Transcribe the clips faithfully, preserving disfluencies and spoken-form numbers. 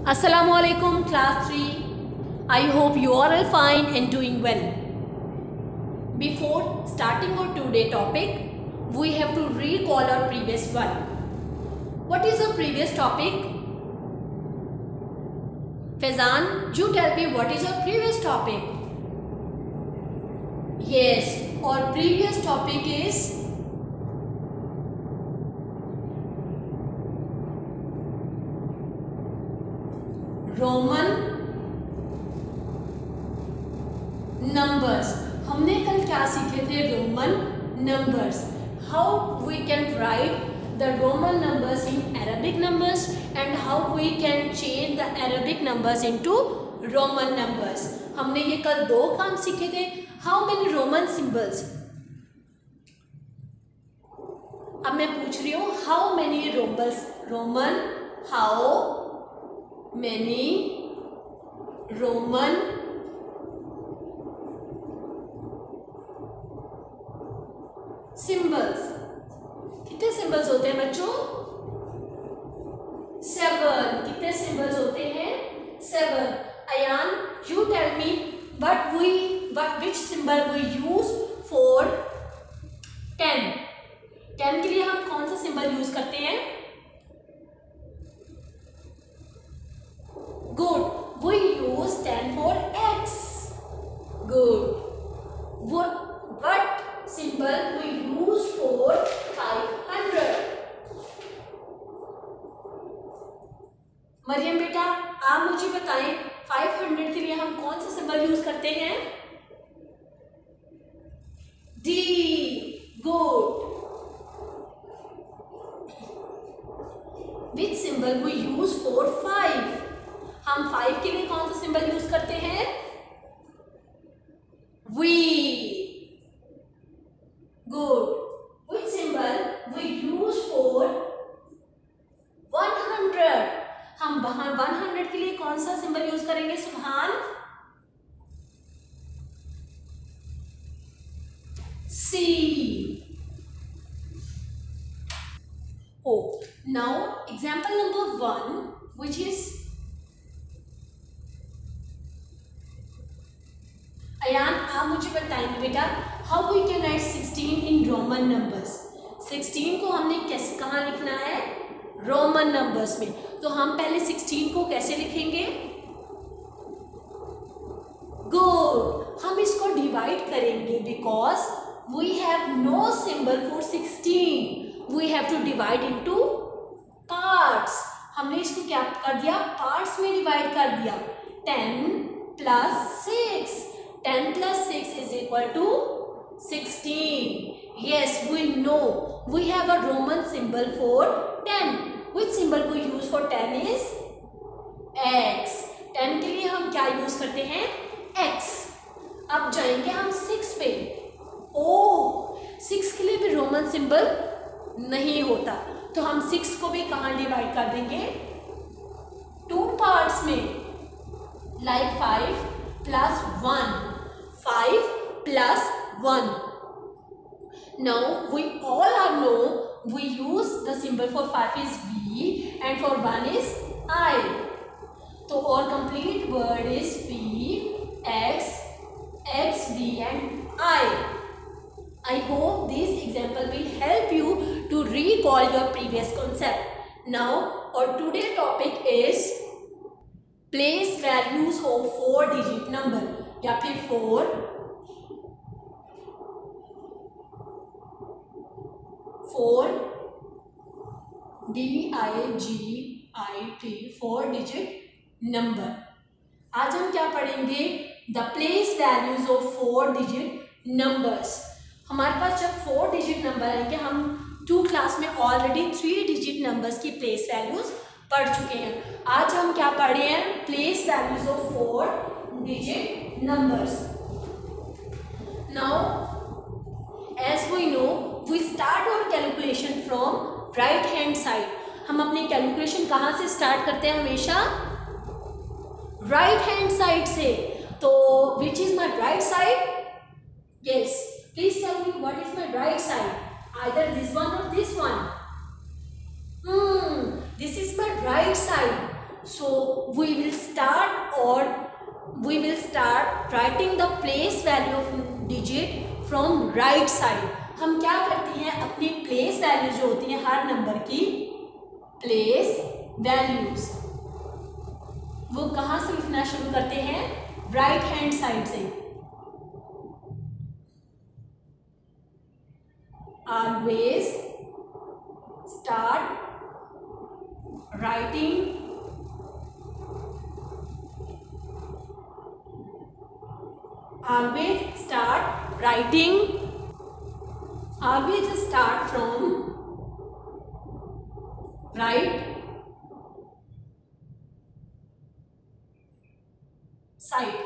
Assalamualaikum class three. I hope you are all fine and doing well. Before starting our today topic, we have to recall our previous one. What is our previous topic? Faizan, you tell me what is our previous topic? Yes, our previous topic is Roman numbers. हमने कल क्या सीखे थे? Roman numbers. How we can write the Roman numbers in Arabic numbers and how we can change the Arabic numbers into Roman numbers. हमने ये कल दो काम सीखे थे. How many Roman symbols. अब मैं पूछ रही हूँ how many Romans Roman how many Roman symbols. कितने सिंबल्स होते हैं बच्चों? सेवन. कितने सिंबल्स होते हैं? Seven. Ayan, you tell me what we what which symbol we use for ten. ten के लिए हम कौन सा सिंबल यूज करते हैं? Good. We use ten for X. Good. What what symbol we use for five hundred? Maryam बेटा, आप मुझे बताएं five hundred के लिए हम कौन सा सिंबल यूज करते हैं? D. Good. Which symbol we use for five? हम फाइव के लिए कौन सा सिंबल यूज करते हैं? V. Good. Which symbol we use for one hundred? हम वन हंड्रेड के लिए कौन सा सिंबल यूज करेंगे? Subhan. C. Oh now example number one which is Ayan, आप मुझे बताएंगे बेटा how we can write sixteen in Roman numbers. Sixteen को हमने कैसे कहाँ लिखना है? रोमन नंबर्स में. तो हम पहले सिक्सटीन को कैसे लिखेंगे? गुड. हम इसको डिवाइड करेंगे because we have no symbol for sixteen. We have to divide into parts. हमने इसको क्या कर दिया? पार्ट्स में डिवाइड कर दिया. Ten plus six. ten plus six is equal to sixteen. Yes, we know we have a Roman symbol for ten. Which symbol we use for ten is X. ten के लिए हम क्या use करते हैं? X. अब जाएंगे हम six पे. ओ, सिक्स के लिए भी रोमन सिंबल नहीं होता, तो हम सिक्स को भी कहाँ डिवाइड कर देंगे? टू पार्ट्स में. Like five plus one. five plus one. Now we all are know we use the symbol for five is V and for one is I. So our complete word is V, X, X, V and I. I hope this example will help you to recall your previous concept. Now our today topic is place values of four digit number. या फिर four four D I G I T four digit number. आज हम क्या पढ़ेंगे? The place values of four digit numbers. हमारे पास जब four digit number आएंगे, हम टू क्लास में ऑलरेडी थ्री डिजिट नंबर्स की प्लेस वैल्यूज पढ़ चुके हैं. आज हम क्या पढ़े हैं? Place values of four digit numbers. Now as we know we start our calculation from right hand side. हम अपनी कैलकुलेशन कहाँ से स्टार्ट करते हैं? हमेशा राइट हैंड साइड से. तो which is my right side? Yes, please tell me what is my right side? Either this one or this one. Hmm, this is my right side. So we will start or we will start writing the place value of digit from right side. हम क्या करते हैं, अपनी place value जो होती है हर number की प्लेस वैल्यूज वो कहाँ से लिखना शुरू करते हैं, राइट हैंड साइड से. Always start writing always start writing always start from right side.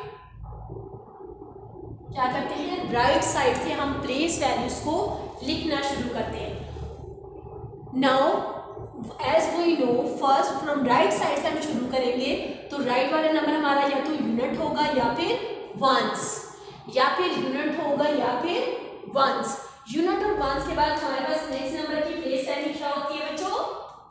क्या करते हैं, राइट साइड से हम प्लेस वैल्यूज को लिखना शुरू करते हैं. Now as we know first from right side से हम शुरू करेंगे तो राइट वाला नंबर हमारा या तो यूनिट होगा या फिर वंस, या फिर यूनिट होगा या फिर वंस. यूनिट और वंस के बाद हमारे पास नेक्स्ट नंबर की प्लेस वैल्यू क्या होती है बच्चों,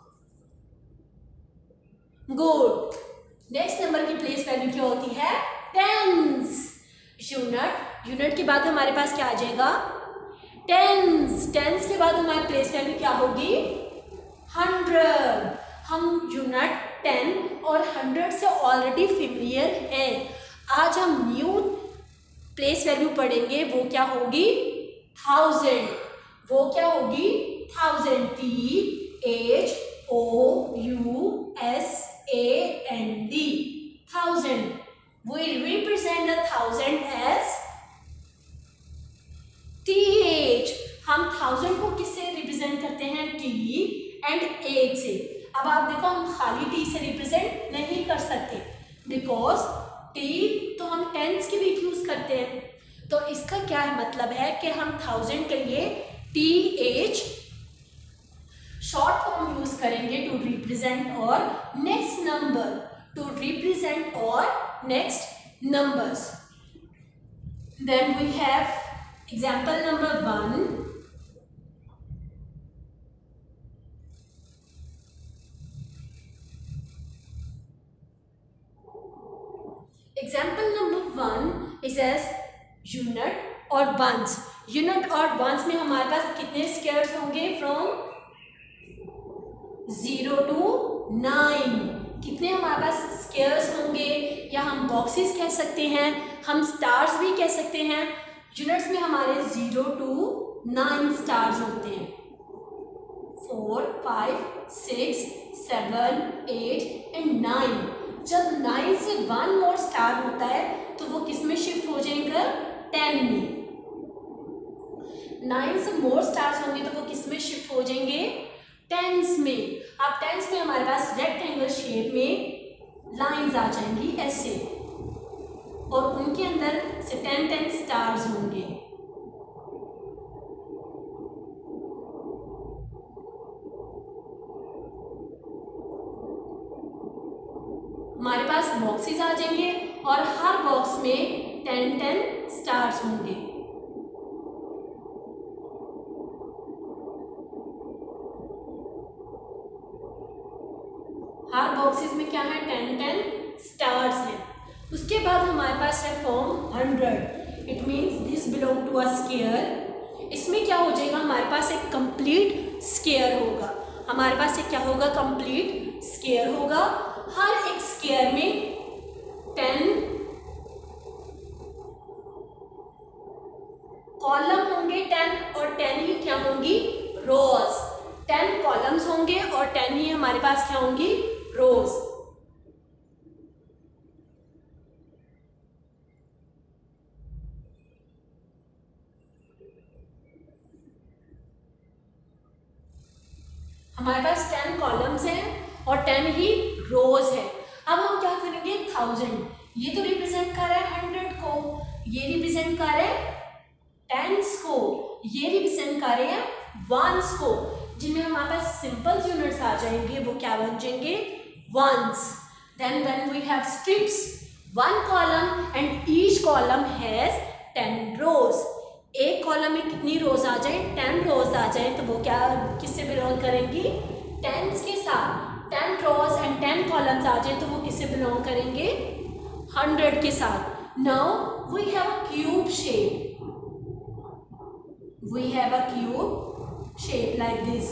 गुड. नेक्स्ट नंबर की प्लेस वैल्यू क्या होती है, टेंस. यूनिट यूनिट के बाद हमारे पास क्या आ जाएगा, टेंस. टेंस के बाद हमारी प्लेस वैल्यू क्या होगी, हंड्रेड. हम यूनिट टेन और हंड्रेड से ऑलरेडी फेमिलियर हैं. आज हम न्यू प्लेस वैल्यू पढ़ेंगे, वो क्या होगी, थाउजेंड. वो क्या होगी, thousand. T H O U S A N D, thousand. We represent the thousand as th. हम थाउजेंड को किससे रिप्रेजेंट करते हैं, t एंड एच से. अब आप देखो हम खाली t से रिप्रेजेंट नहीं कर सकते बिकॉज t तो हम टेंस के लिए यूज करते हैं. तो इसका क्या है मतलब है कि हम थाउजेंड के लिए T H short form use करेंगे टू रिप्रेजेंट और नेक्स्ट नंबर, टू रिप्रेजेंट और next numbers. Then we have example number one. Example number one is as unit और ones. Unit और ones में हमारे पास कितने स्क्वायर्स होंगे, फ्रॉम जीरो टू नाइन. कितने हमारे पास स्क्वायर्स होंगे, या हम बॉक्सेस कह सकते हैं, हम स्टार्स भी कह सकते हैं. यूनिट्स में हमारे जीरो टू नाइन स्टार्स होते हैं. Four five six seven eight and nine. जब नाइन से वन मोर स्टार होता है तो वो किस में शिफ्ट हो जाएगा, टेन में. नाइन से मोर स्टार्स होंगे तो वो किस में शिफ्ट हो जाएंगे, टेंस में. अब टेंस में हमारे पास रेक्टेंगल शेप में लाइंस आ जाएंगी ऐसे, और उनके अंदर से टेन टेन स्टार्स होंगे. हमारे पास बॉक्सेस आ जाएंगे और हर बॉक्स में टेन टेन स्टार्स होंगे. हर बॉक्सेस में क्या है, टेन टेन स्टार्स हैं. उसके बाद हमारे पास है form hundred. It means this belong to a square. इसमें क्या हो जाएगा, हमारे पास एक कंप्लीट स्क्वायर होगा. हमारे पास एक क्या होगा, कंप्लीट स्क्वायर होगा. हर एक स्क्वायर में टेन कॉलम होंगे, टेन और टेन ही क्या होंगी, रोज. टेन कॉलम्स होंगे और टेन ही हमारे पास क्या होंगी, रोज. हमारे पास टेन कॉलम्स हैं और टेन ही रोज है. अब हम क्या करेंगे, थाउजेंड. ये तो रिप्रेजेंट कर रहा है हंड्रेड को, ये रिप्रेजेंट कर रहा है टेंस को, ये रिप्रेजेंट कर रहे हैं वंस को. जिनमें हमारे पास सिंपल यूनिट्स आ जाएंगे वो क्या बन जाएंगे, ones. Then when we have strips, one column and each column has ten rows. एक कॉलम में कितनी रोज आ जाए, टेन रोज आ जाए, तो वो क्या किससे बिलोंग करेंगी, टेंस के साथ. Ten rows and ten column columns आ जाए तो वो किससे बिलोंग करेंगे, हंड्रेड के साथ। Now we have a cube shape, we have a cube shape like this.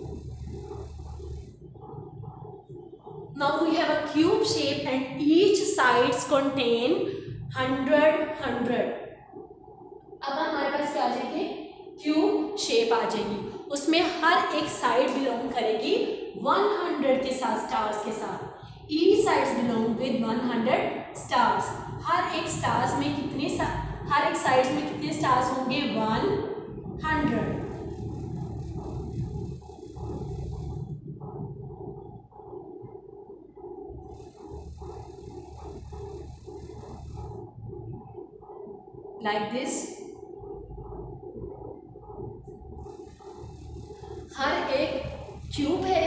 Now we have a cube shape and each sides contain hundred hundred. अब हमारे पास क्या आ जाएगी, क्यूब शेप आ जाएगी, उसमें हर एक साइड बिलोंग करेगी हंड्रेड के साथ, स्टार्स के साथ। Each sides belong with hundred stars. हर एक स्टार्स में कितने, हर एक साइड्स में कितने स्टार्स होंगे, हंड्रेड। Like this. हर एक क्यूब है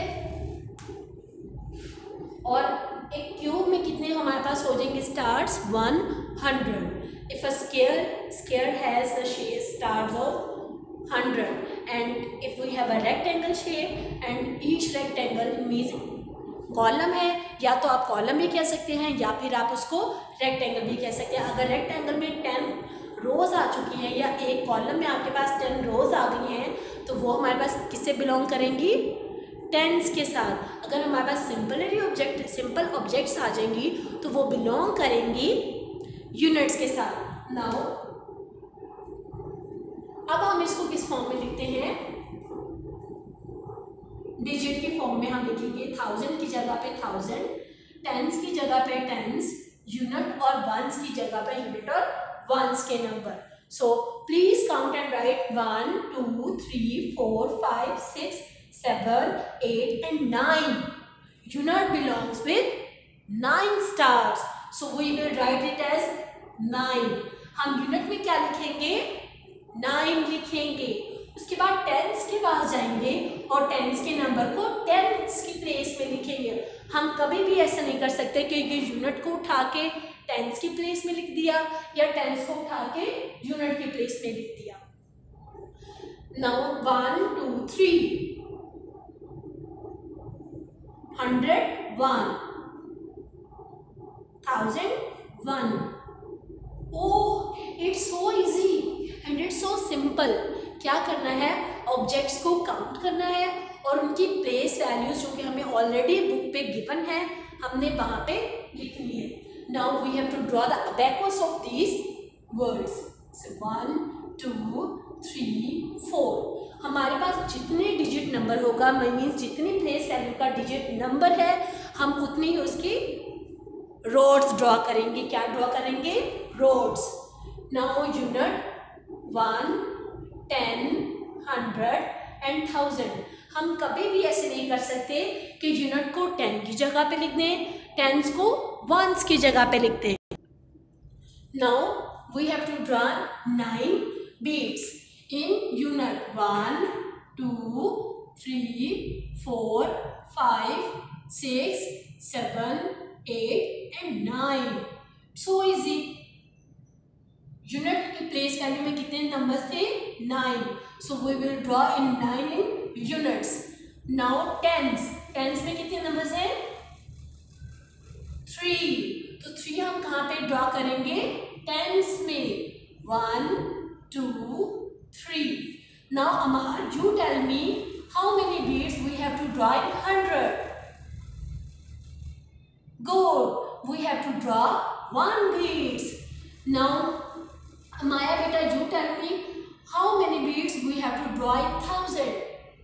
और एक क्यूब में कितने हमारे पास हो जाएंगे stars, hundred. If a square square has the stars of hundred and if we have a rectangle shape and each rectangle means column है, या तो आप कॉलम भी कह सकते हैं या फिर आप उसको रेक्टेंगल भी कह सकते हैं। अगर रेक्टेंगल में टेन रोज आ चुकी हैं या एक कॉलम में आपके पास टेन रोज आ गई हैं तो वो हमारे पास किससे बिलोंग करेंगी, टेंस के साथ। अगर हमारे पास सिंपलरी ऑब्जेक्ट सिंपल ऑब्जेक्ट्स आ जाएंगी तो वो बिलोंग करेंगी यूनिट्स के साथ। नाउ अब हम इसको किस फॉर्म में लिखते हैं, डिजिट की फॉर्म में हम लिखेंगे। थाउजेंड की जगह पे थाउजेंड, टेंस की जगह पे टेंस, यूनिट और वंस की जगह पे यूनिट और वंस के नंबर। So please count and write one two three four five six seven eight and nine. Unit belongs with nine stars, so we will write it as nine. हम unit में क्या लिखेंगे, नाइन लिखेंगे। उसके बाद टेंस के पास जाएंगे और टेंस के नंबर को टेंस की प्लेस में लिखेंगे। हम कभी भी ऐसा नहीं कर सकते कि ये यूनिट को उठा के टेंस की प्लेस में लिख दिया या टेंस को उठा के यूनिट की प्लेस में लिख दिया। Now one two three, hundred one, thousand one. Oh, it's so easy and it's so simple. क्या करना है, ऑब्जेक्ट्स को काउंट करना है और उनकी प्लेस वैल्यूज जो कि हमें ऑलरेडी बुक पे गिवन है हमने वहां पे लिखनी है। Now we have to draw the abacus of these words. So one two three four, हमारे पास जितने डिजिट नंबर होगा मीन्स जितनी प्लेस वैल्यू का डिजिट नंबर है हम उतनी ही उसकी रोड्स ड्रॉ करेंगे। क्या ड्रॉ करेंगे, rods. Now unit one, ten, hundred and thousand. हम कभी भी ऐसे नहीं कर सकते कि यूनिट को टेन की जगह पे लिख दें, टेंस को वंस की जगह पे लिख दें। Now we have to draw nine beads in unit one two three four five six seven eight and nine. So easy. Unit की प्लेस वैल्यू में कितने नंबर्स थे, nine. So we will draw in nine in units. Now tens, tens में कितने numbers हैं, three. तो three हम कहाँ पे ड्रॉ करेंगे, टेंस में, one two three. Now Amar you tell me how many beads we have to draw in hundred. Good, we have to draw one beads. Now Maya beta, you tell me how many beads we have to draw in thousand.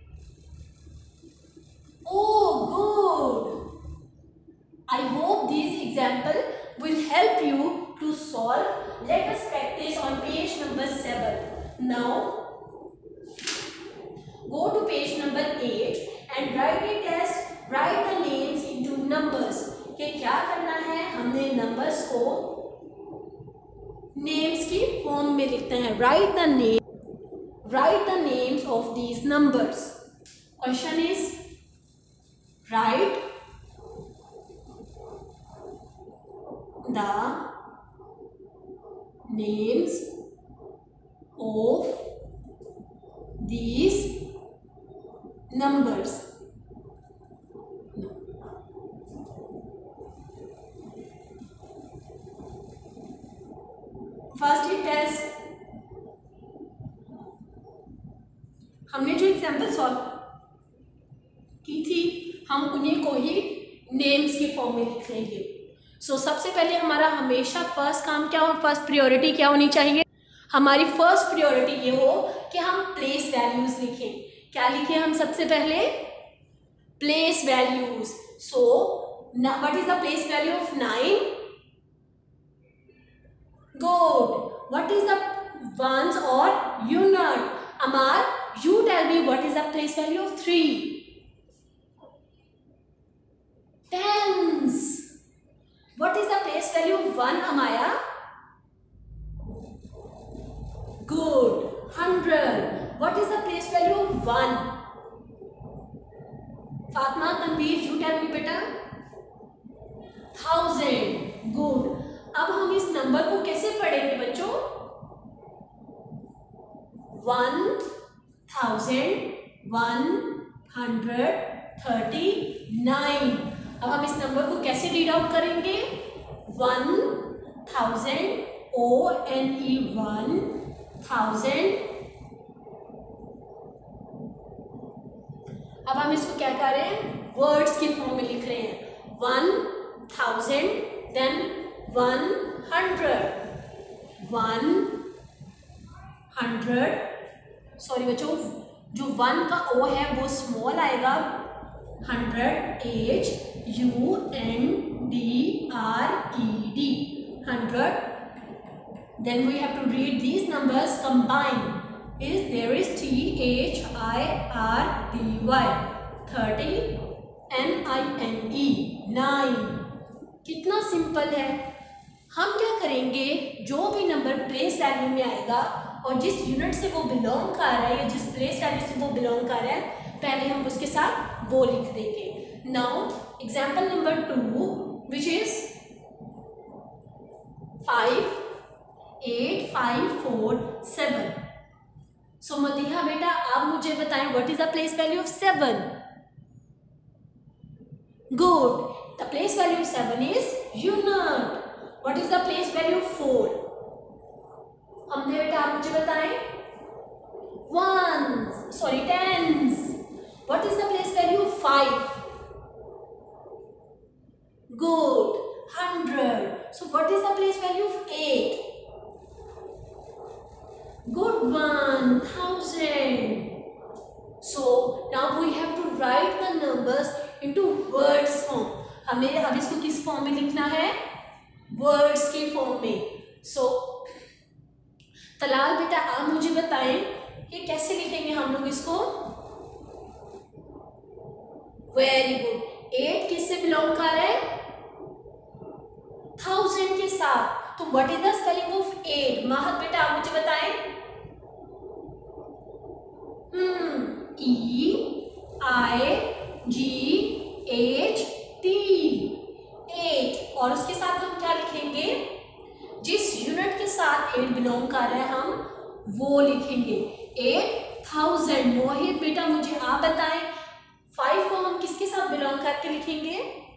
Oh, good. I hope these example will help you to solve. Let us practice on page number seven. Now, go to page number eight and write it as write the names into numbers. कि क्या करना है, हमने numbers को names की form में लिखते हैं। Write the name write the names of these numbers. Question is write the names of these numbers. First ही टेस्ट, हमने जो एग्जाम्पल सॉल्व की थी हम उन्हीं को ही नेम्स के फॉर्म में लिख लेंगे। सो so, सबसे पहले हमारा हमेशा फर्स्ट काम क्या हो, फर्स्ट प्रायोरिटी क्या होनी चाहिए, हमारी फर्स्ट प्रायोरिटी ये हो कि हम प्लेस वैल्यूज लिखें। क्या लिखें हम सबसे पहले, place values. So what is the place value of nine, good. What is the ones और unit, Amar you tell me what is the place value of three, tens। what is the place value of one, Amaya, good, hundred। what is the place value of one, Fatma, Tanveer, you tell me beta, thousand, good। अब हम इस नंबर को कैसे पढ़ेंगे बच्चों, one thousand one hundred thirty nine. अब हम इस नंबर को कैसे रीड आउट करेंगे, one thousand, O N E one thousand. अब हम इसको क्या कर रहे हैं, वर्ड्स के फॉर्म में लिख रहे हैं, one thousand, then one hundred, one hundred, sorry बच्चों जो वन का ओ है वो स्मॉल आएगा, hundred, H U N D R E D, hundred. Then we have to read these numbers combine, is there is T H I R T Y, thirty, N I N E, nine. कितना simple है। हम क्या करेंगे, जो भी number place value में आएगा और जिस यूनिट से वो बिलोंग कर रहा है या जिस प्लेस वैल्यू से वो बिलोंग कर रहा है, पहले हम उसके साथ वो लिख देंगे। Now example number two which is five eight five four seven. So Madiha बेटा आप मुझे बताएं what is the place value of seven, good. The place value of seven is unit. What is the place value of four, हमने बेटा आप मुझे बताएं, once, sorry tens. What is the place value of five, good, hundred. So what is the place value of eight, good one, thousand. So now we have to write the numbers into words form. हमें अब इसको किस form में लिखना है, words के form में। सो so, Talal बेटा आप मुझे बताएं ये कैसे लिखेंगे हम लोग इसको, वेरी गुड। एट किससे बिलोंग कर रहा है, थाउजेंड के साथ। तो what is the spelling of eight, Mahak बेटा आप मुझे बताएं, hmm E I G H T, eight. और उसके साथ हम क्या लिखेंगे, जिस यूनिट के साथ एट बिलोंग कर रहा है हम वो लिखेंगे, एट थाउजेंड। मोहित बेटा मुझे आप बताएं फाइव को हम किसके साथ बिलोंग करके लिखेंगे,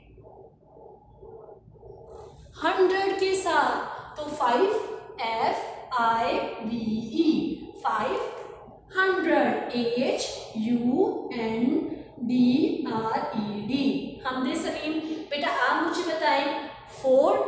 हंड्रेड के साथ। तो five F I V E, five hundred, H U N D R E D. हमदे सलीम बेटा आप मुझे बताएं फोर,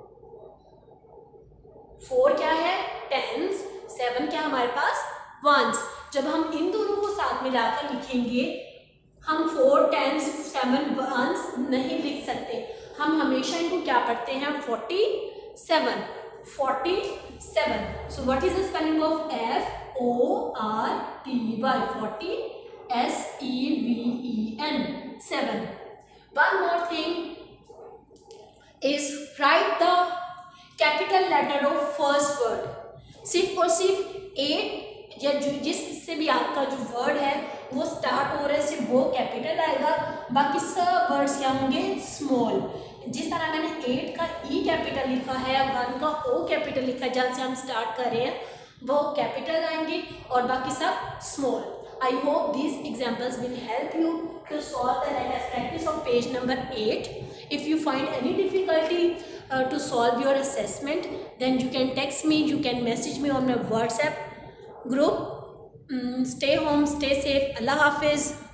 फोर क्या है, टेंस, सेवन क्या हमारे पास, वंस। जब हम इन दोनों को साथ मिलाकर लिखेंगे हम फोर, टेंस, सेवन, वंस नहीं लिख सकते, हम हमेशा इनको क्या पढ़ते हैं, forty seven, forty seven. So what is the spelling of F O R T Y, forty, S E V E N, seven. One more thing is write the capital letter of first word. सिर्फ और सिर्फ eight या जो जिससे भी आपका जो word है वो स्टार्ट हो रहा है सिर्फ वो कैपिटल आएगा, बाकी सब वर्ड्स क्या होंगे, स्मॉल। जिस तरह मैंने एट का ई कैपिटल लिखा है, वन का ओ कैपिटल लिखा है, जहाँ से हम स्टार्ट कर रहे हैं वो कैपिटल आएंगे और बाकी सब small. I hope these examples will help you to solve the let us practice of page number eight. If you find any difficulty uh, to solve your assessment, then you can text me, you can message me on my WhatsApp group. Mm, stay home, stay safe. Allah Hafiz.